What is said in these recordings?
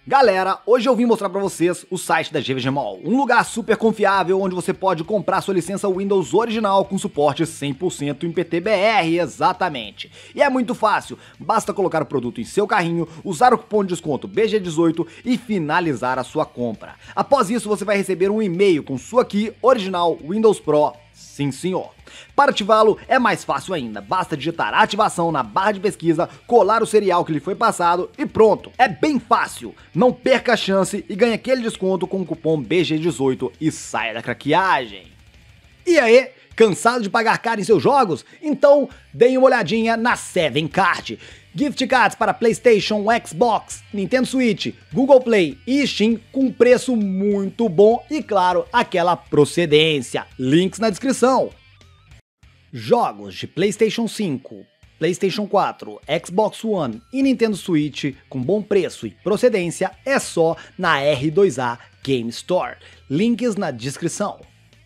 Galera, hoje eu vim mostrar pra vocês o site da GVG Mall, um lugar super confiável onde você pode comprar sua licença Windows original com suporte 100% em PTBR, exatamente. E é muito fácil, basta colocar o produto em seu carrinho, usar o cupom de desconto BG18 e finalizar a sua compra. Após isso você vai receber um e-mail com sua key original Windows Pro, sim senhor. Para ativá-lo é mais fácil ainda, basta digitar ativação na barra de pesquisa, colar o serial que lhe foi passado e pronto. É bem fácil, não perca a chance e ganhe aquele desconto com o cupom BG18 e saia da craqueagem. E aí, cansado de pagar caro em seus jogos? Então deem uma olhadinha na 7card. Gift cards para PlayStation, Xbox, Nintendo Switch, Google Play e Steam com preço muito bom e claro, aquela procedência. Links na descrição. Jogos de PlayStation 5, PlayStation 4, Xbox One e Nintendo Switch com bom preço e procedência é só na R2A Game Store. Links na descrição.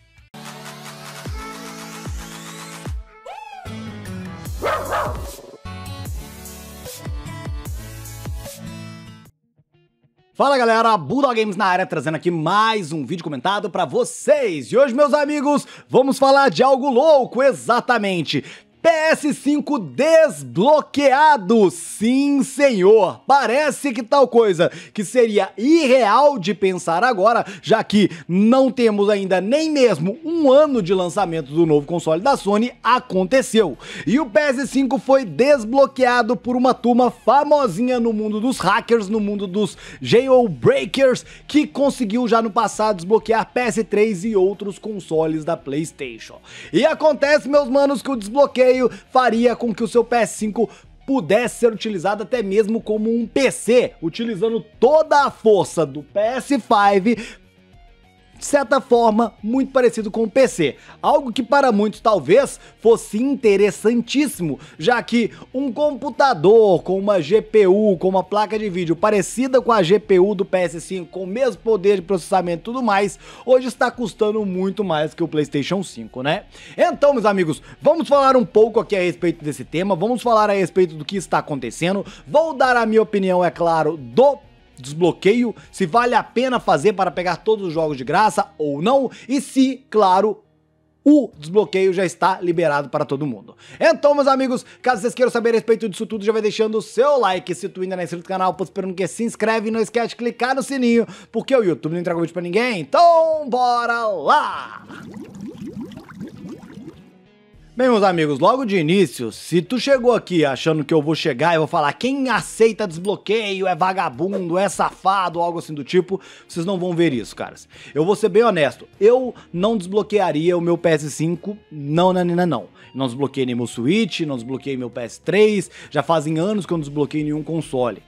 Fala galera, Bulldog Games na área, trazendo aqui mais um vídeo comentado pra vocês. E hoje, meus amigos, vamos falar de algo louco, exatamente. PS5 desbloqueado, sim senhor, parece que tal coisa que seria irreal de pensar agora, já que não temos ainda nem mesmo um ano de lançamento do novo console da Sony, aconteceu. E o PS5 foi desbloqueado por uma turma famosinha no mundo dos hackers, no mundo dos jailbreakers, que conseguiu já no passado desbloquear PS3 e outros consoles da PlayStation. E acontece, meus manos, que o desbloqueio faria com que o seu PS5 pudesse ser utilizado até mesmo como um PC, utilizando toda a força do PS5, de certa forma, muito parecido com o PC. Algo que para muitos talvez fosse interessantíssimo, já que um computador com uma GPU, com uma placa de vídeo parecida com a GPU do PS5, com o mesmo poder de processamento e tudo mais, hoje está custando muito mais que o PlayStation 5, né? Então, meus amigos, vamos falar um pouco aqui a respeito desse tema, vamos falar a respeito do que está acontecendo, vou dar a minha opinião, é claro, do desbloqueio, se vale a pena fazer para pegar todos os jogos de graça ou não, e se, claro, o desbloqueio já está liberado para todo mundo. Então, meus amigos, caso vocês queiram saber a respeito disso tudo, já vai deixando o seu like, se tu ainda não é inscrito no canal, esperando que se inscreve e não esquece de clicar no sininho, porque o YouTube não entrega vídeo pra ninguém, então bora lá! Bem, meus amigos, logo de início, se tu chegou aqui achando que eu vou chegar e vou falar quem aceita desbloqueio é vagabundo, é safado, algo assim do tipo, vocês não vão ver isso, caras. Eu vou ser bem honesto, eu não desbloquearia o meu PS5, não. Não desbloqueei nem meu Switch, não desbloqueei meu PS3, já fazem anos que eu não desbloqueei nenhum console.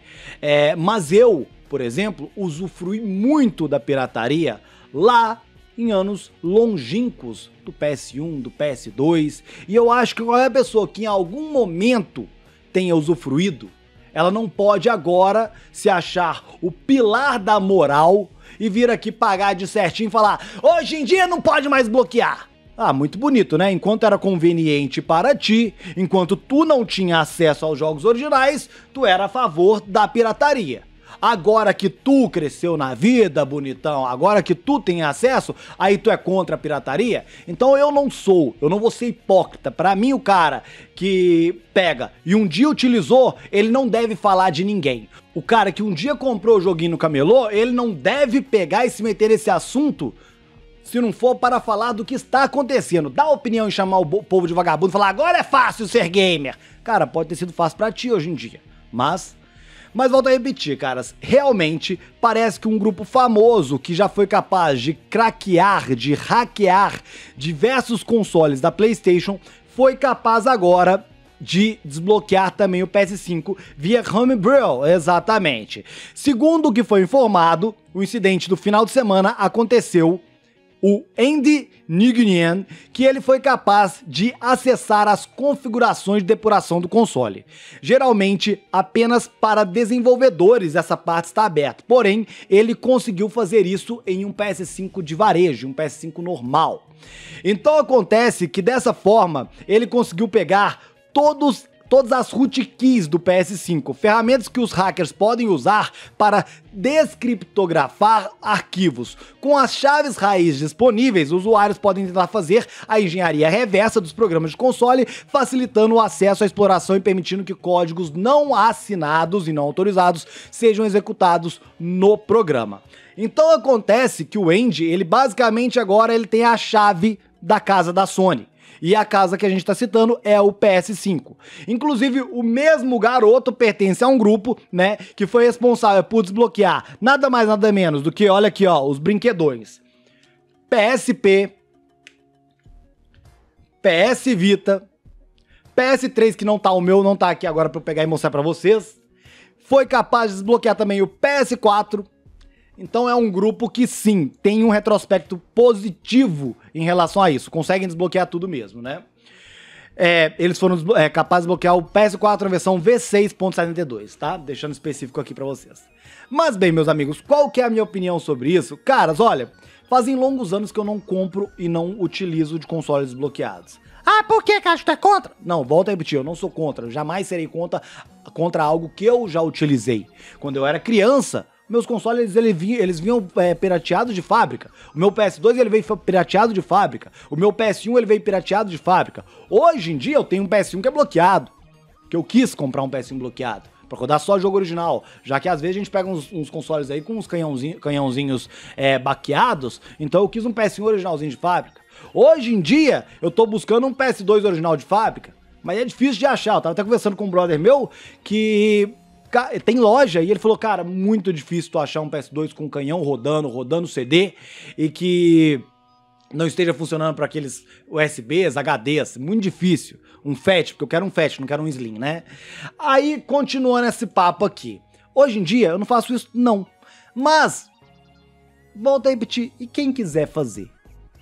Mas eu, por exemplo, usufrui muito da pirataria lá em anos longínquos do PS1, do PS2, e eu acho que qualquer pessoa que em algum momento tenha usufruído, ela não pode agora se achar o pilar da moral e vir aqui pagar de certinho e falar, hoje em dia não pode mais bloquear. Ah, muito bonito, né? Enquanto era conveniente para ti, enquanto tu não tinha acesso aos jogos originais, tu era a favor da pirataria. Agora que tu cresceu na vida, bonitão, agora que tu tem acesso, aí tu é contra a pirataria? Então eu não vou ser hipócrita. Pra mim o cara que pega e um dia utilizou, ele não deve falar de ninguém. O cara que um dia comprou o joguinho no camelô, ele não deve pegar e se meter nesse assunto se não for para falar do que está acontecendo. Dá opinião e chamar o povo de vagabundo e falar, agora é fácil ser gamer. Cara, pode ter sido fácil pra ti hoje em dia, mas volto a repetir, caras, realmente parece que um grupo famoso que já foi capaz de craquear, de hackear diversos consoles da PlayStation, foi capaz agora de desbloquear também o PS5 via Homebrew, exatamente. Segundo o que foi informado, o incidente do final de semana aconteceu o Andy Nguyen, que ele foi capaz de acessar as configurações de depuração do console. Geralmente, apenas para desenvolvedores essa parte está aberta, porém, ele conseguiu fazer isso em um PS5 de varejo, um PS5 normal. Então acontece que dessa forma, ele conseguiu pegar todos todas as rootkits do PS5, ferramentas que os hackers podem usar para descriptografar arquivos. Com as chaves raiz disponíveis, usuários podem tentar fazer a engenharia reversa dos programas de console, facilitando o acesso à exploração e permitindo que códigos não assinados e não autorizados sejam executados no programa. Então acontece que o Andy, ele basicamente agora ele tem a chave da casa da Sony. E a casa que a gente tá citando é o PS5. Inclusive, o mesmo garoto pertence a um grupo, né, que foi responsável por desbloquear nada mais nada menos do que, olha aqui, ó, os brinquedões. PSP, PS Vita, PS3, que não tá o meu, não tá aqui agora pra eu pegar e mostrar pra vocês. Foi capaz de desbloquear também o PS4. Então é um grupo que sim, tem um retrospecto positivo em relação a isso. Conseguem desbloquear tudo mesmo, né? Eles foram capazes de desbloquear o PS4 na versão V6.72, tá? Deixando específico aqui pra vocês. Mas bem, meus amigos, qual que é a minha opinião sobre isso? Caras, olha, fazem longos anos que eu não compro e não utilizo de consoles desbloqueados. Ah, por que, Cássio, tu é contra? Não, volta a repetir, eu não sou contra. Eu jamais serei contra algo que eu já utilizei. Quando eu era criança, meus consoles, eles vinham pirateados de fábrica. O meu PS2, ele veio pirateado de fábrica. O meu PS1, ele veio pirateado de fábrica. Hoje em dia, eu tenho um PS1 que é bloqueado. Que eu quis comprar um PS1 bloqueado. Pra rodar só jogo original. Já que às vezes a gente pega uns consoles aí com uns canhãozinhos baqueados. Então eu quis um PS1 originalzinho de fábrica. Hoje em dia, eu tô buscando um PS2 original de fábrica. Mas é difícil de achar. Eu tava até conversando com um brother meu que tem loja, e ele falou, cara, muito difícil tu achar um PS2 com canhão rodando CD, e que não esteja funcionando para aqueles USBs, HDs, muito difícil. Um FAT, porque eu quero um FAT, não quero um Slim, né? Aí, continuando esse papo aqui. Hoje em dia, eu não faço isso, não. Mas, volta a repetir, e quem quiser fazer?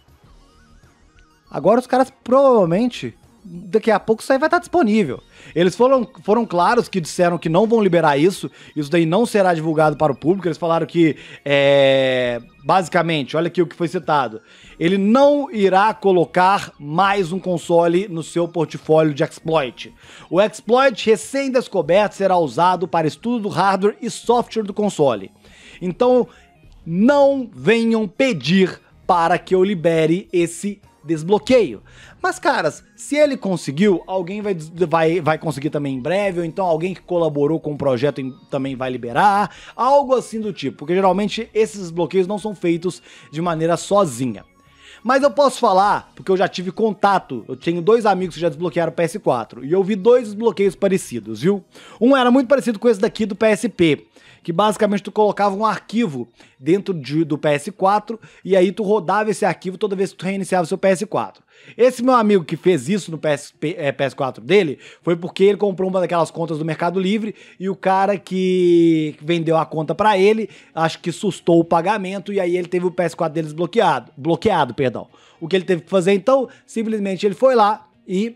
Agora os caras provavelmente, daqui a pouco isso aí vai estar disponível. Eles foram claros que disseram que não vão liberar isso daí não será divulgado para o público. Eles falaram que, basicamente, olha aqui o que foi citado, ele não irá colocar mais um console no seu portfólio de exploit. O exploit recém-descoberto será usado para estudo do hardware e software do console. Então, não venham pedir para que eu libere esse desbloqueio. Mas, caras, se ele conseguiu, alguém vai conseguir também em breve, ou então alguém que colaborou com o projeto também vai liberar, algo assim do tipo, porque geralmente esses desbloqueios não são feitos de maneira sozinha. Mas eu posso falar, porque eu já tive contato, eu tenho 2 amigos que já desbloquearam o PS4, e eu vi 2 desbloqueios parecidos, viu? Um era muito parecido com esse daqui do PSP, que basicamente tu colocava um arquivo dentro do PS4, e aí tu rodava esse arquivo toda vez que tu reiniciava o seu PS4. Esse meu amigo que fez isso no PS4 dele, foi porque ele comprou uma daquelas contas do Mercado Livre, e o cara que vendeu a conta pra ele, acho que sustou o pagamento, e aí ele teve o PS4 dele bloqueado, perdão. O que ele teve que fazer então, simplesmente ele foi lá e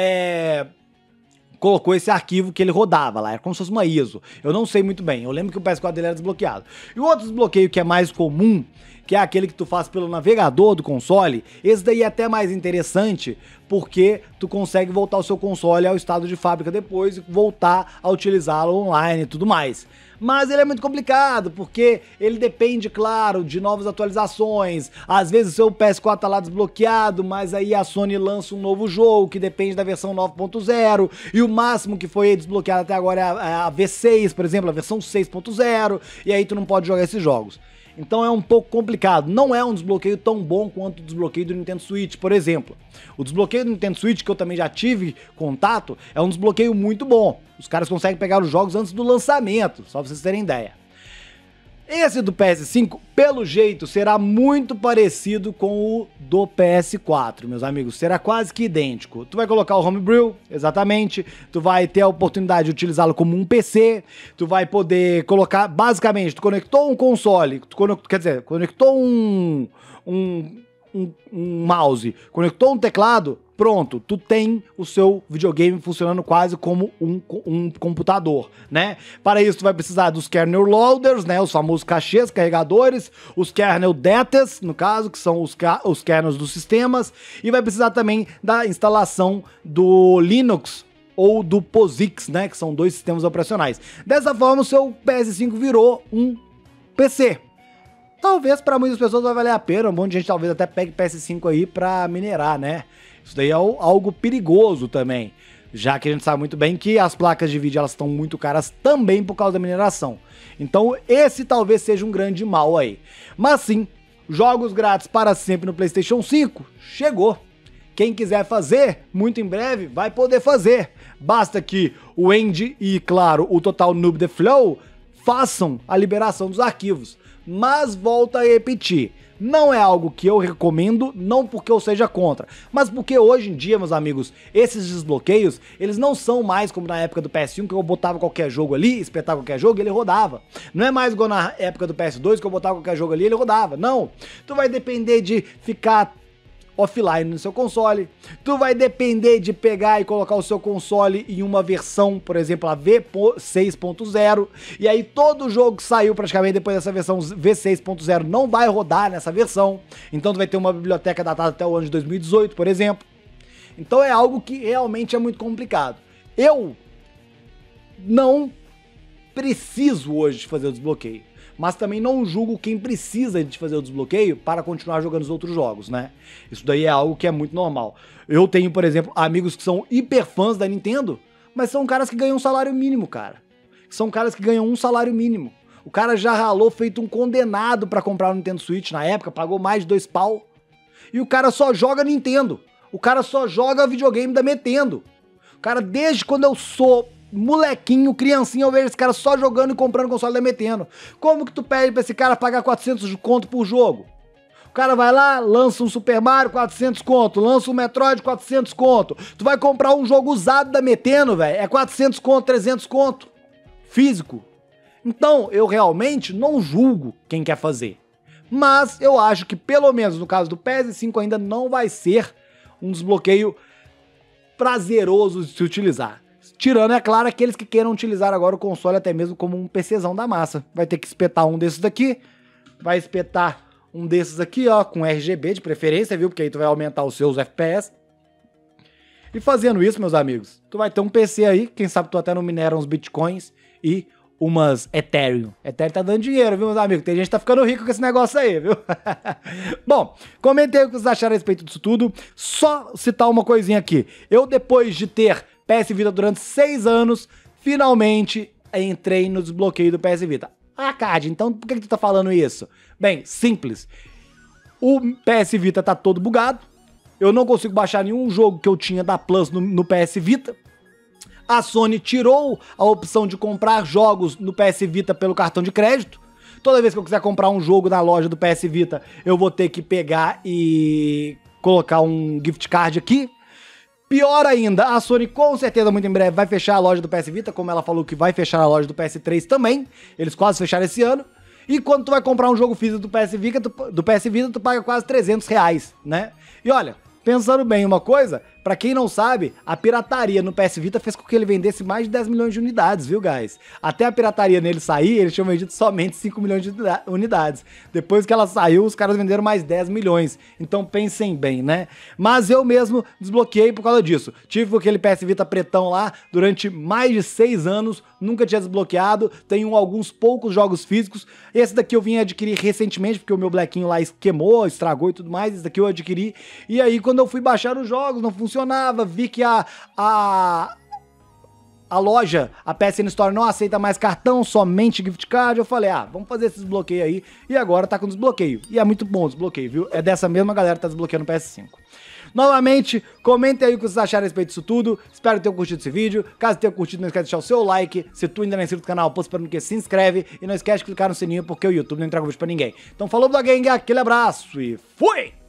colocou esse arquivo que ele rodava lá, era como se fosse uma ISO. Eu não sei muito bem, eu lembro que o PS4 dele era desbloqueado. E o outro desbloqueio que é mais comum, que é aquele que tu faz pelo navegador do console, esse daí é até mais interessante, porque tu consegue voltar o seu console ao estado de fábrica depois e voltar a utilizá-lo online e tudo mais. Mas ele é muito complicado, porque ele depende, claro, de novas atualizações. Às vezes o seu PS4 tá lá desbloqueado, mas aí a Sony lança um novo jogo que depende da versão 9.0, e o máximo que foi desbloqueado até agora é a V6, por exemplo, a versão 6.0, e aí tu não pode jogar esses jogos. Então é um pouco complicado, não é um desbloqueio tão bom quanto o desbloqueio do Nintendo Switch, por exemplo. O desbloqueio do Nintendo Switch, que eu também já tive contato, é um desbloqueio muito bom. Os caras conseguem pegar os jogos antes do lançamento, só pra vocês terem ideia. Esse do PS5, pelo jeito, será muito parecido com o do PS4, meus amigos. Será quase que idêntico. Tu vai colocar o Homebrew, exatamente. Tu vai ter a oportunidade de utilizá-lo como um PC. Tu vai poder colocar, basicamente, tu conectou um console, conectou um mouse, conectou um teclado, pronto, tu tem o seu videogame funcionando quase como um computador, né? Para isso tu vai precisar dos kernel loaders, né? Os famosos cachês, carregadores, os kernel datas, no caso, que são os kernels dos sistemas, e vai precisar também da instalação do Linux ou do POSIX, né, que são 2 sistemas operacionais. Dessa forma, o seu PS5 virou um PC. Talvez para muitas pessoas vai valer a pena, um monte de gente talvez até pegue PS5 aí para minerar, né? Isso daí é algo perigoso também, já que a gente sabe muito bem que as placas de vídeo elas estão muito caras também por causa da mineração. Então esse talvez seja um grande mal aí. Mas sim, jogos grátis para sempre no PlayStation 5 chegou. Quem quiser fazer, muito em breve, vai poder fazer. Basta que o Andy e, claro, o Total Noob The Flow façam a liberação dos arquivos. Mas volta a repetir, não é algo que eu recomendo, não porque eu seja contra, mas porque hoje em dia, meus amigos, esses desbloqueios, eles não são mais como na época do PS1, que eu botava qualquer jogo ali, espetava qualquer jogo e ele rodava. Não é mais igual na época do PS2, que eu botava qualquer jogo ali e ele rodava. Não, tu vai depender de ficar offline no seu console, tu vai depender de pegar e colocar o seu console em uma versão, por exemplo, a V6.0, e aí todo jogo que saiu praticamente depois dessa versão V6.0 não vai rodar nessa versão, então tu vai ter uma biblioteca datada até o ano de 2018, por exemplo. Então é algo que realmente é muito complicado. Eu não preciso hoje de fazer o desbloqueio, mas também não julgo quem precisa de fazer o desbloqueio para continuar jogando os outros jogos, né? Isso daí é algo que é muito normal. Eu tenho, por exemplo, amigos que são hiper fãs da Nintendo, mas são caras que ganham um salário mínimo, cara. São caras que ganham um salário mínimo. O cara já ralou feito um condenado para comprar o Nintendo Switch na época, pagou mais de 2 pau. E o cara só joga Nintendo. O cara só joga videogame da Nintendo. O cara, desde quando eu sou molequinho, criancinha, eu vejo esse cara só jogando e comprando console da Metendo. Como que tu pede pra esse cara pagar 400 conto por jogo? O cara vai lá, lança um Super Mario, 400 conto, lança um Metroid, 400 conto. Tu vai comprar um jogo usado da Metendo, velho, é 400 conto, 300 conto. Físico. Então, eu realmente não julgo quem quer fazer. Mas eu acho que, pelo menos no caso do PS5, ainda não vai ser um desbloqueio prazeroso de se utilizar. Tirando, é claro, aqueles que queiram utilizar agora o console até mesmo como um PCzão da massa. Vai ter que espetar um desses daqui, vai espetar um desses aqui, ó, com RGB de preferência, viu? Porque aí tu vai aumentar os seus FPS. E fazendo isso, meus amigos, tu vai ter um PC aí, quem sabe tu até não minera uns Bitcoins e umas Ethereum. Ethereum tá dando dinheiro, viu, meus amigos? Tem gente que tá ficando rico com esse negócio aí, viu? Bom, comentei o que vocês acharam a respeito disso tudo. Só citar uma coisinha aqui. Eu, depois de ter PS Vita durante 6 anos, finalmente entrei no desbloqueio do PS Vita. Ah, Card, então por que tu tá falando isso? Bem, simples. O PS Vita tá todo bugado. Eu não consigo baixar nenhum jogo que eu tinha da Plus no PS Vita. A Sony tirou a opção de comprar jogos no PS Vita pelo cartão de crédito. Toda vez que eu quiser comprar um jogo na loja do PS Vita, eu vou ter que pegar e colocar um gift card aqui. Pior ainda, a Sony com certeza muito em breve vai fechar a loja do PS Vita, como ela falou que vai fechar a loja do PS3 também. Eles quase fecharam esse ano. E quando tu vai comprar um jogo físico do PS Vita, tu paga quase 300 reais, né? E olha, pensando bem uma coisa, pra quem não sabe, a pirataria no PS Vita fez com que ele vendesse mais de 10 milhões de unidades, viu, guys? Até a pirataria nele sair, eles tinham vendido somente 5 milhões de unidades. Depois que ela saiu, os caras venderam mais 10 milhões. Então pensem bem, né? Mas eu mesmo desbloqueei por causa disso. Tive aquele PS Vita pretão lá durante mais de 6 anos, nunca tinha desbloqueado, tenho alguns poucos jogos físicos. Esse daqui eu vim adquirir recentemente, porque o meu Blackinho lá queimou, estragou e tudo mais. Esse daqui eu adquiri. E aí, quando eu fui baixar os jogos, não funcionava. Vi que a loja, a PSN Store, não aceita mais cartão, somente gift card. Eu falei, vamos fazer esse desbloqueio aí. E agora tá com desbloqueio. E é muito bom o desbloqueio, viu? É dessa mesma galera que tá desbloqueando o PS5. Novamente, comentem aí o que vocês acharam a respeito disso tudo. Espero que tenham curtido esse vídeo. Caso tenham curtido, não esquece de deixar o seu like. Se tu ainda não é inscrito no canal, posto para que se inscreve. E não esquece de clicar no sininho, porque o YouTube não entrega vídeo pra ninguém. Então falou, Blogueng, aquele abraço e fui!